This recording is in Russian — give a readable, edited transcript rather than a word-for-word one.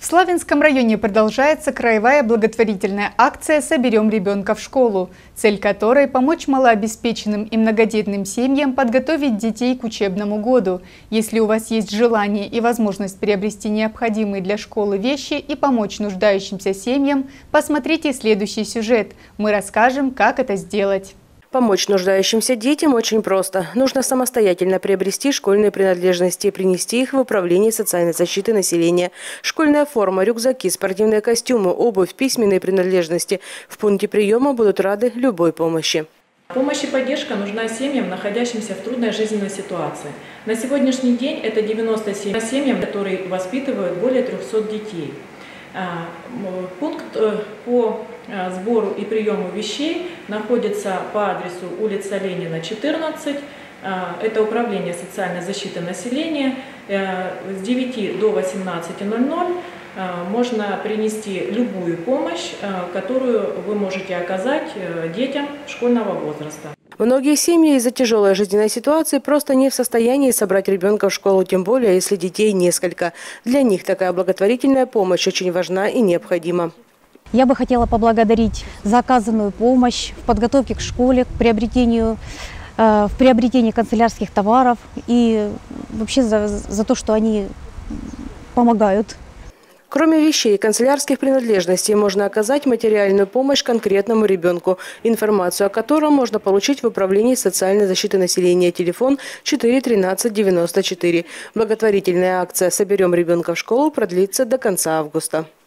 В Славянском районе продолжается краевая благотворительная акция «Соберем ребенка в школу», цель которой – помочь малообеспеченным и многодетным семьям подготовить детей к учебному году. Если у вас есть желание и возможность приобрести необходимые для школы вещи и помочь нуждающимся семьям, посмотрите следующий сюжет. Мы расскажем, как это сделать. Помочь нуждающимся детям очень просто. Нужно самостоятельно приобрести школьные принадлежности и принести их в управление социальной защиты населения. Школьная форма, рюкзаки, спортивные костюмы, обувь, письменные принадлежности. В пункте приема будут рады любой помощи. Помощь и поддержка нужна семьям, находящимся в трудной жизненной ситуации. На сегодняшний день это 97 семьям, которые воспитывают более 300 детей. Пункт по сбору и приему вещей находится по адресу улица Ленина, 14. Это управление социальной защиты населения. С 9 до 18:00 можно принести любую помощь, которую вы можете оказать детям школьного возраста. Многие семьи из-за тяжелой жизненной ситуации просто не в состоянии собрать ребенка в школу, тем более, если детей несколько. Для них такая благотворительная помощь очень важна и необходима. Я бы хотела поблагодарить за оказанную помощь в подготовке к школе, в приобретении канцелярских товаров и вообще за то, что они помогают. Кроме вещей и канцелярских принадлежностей, можно оказать материальную помощь конкретному ребенку, информацию о котором можно получить в управлении социальной защиты населения. Телефон 4 13 94. Благотворительная акция «Соберем ребенка в школу» продлится до конца августа.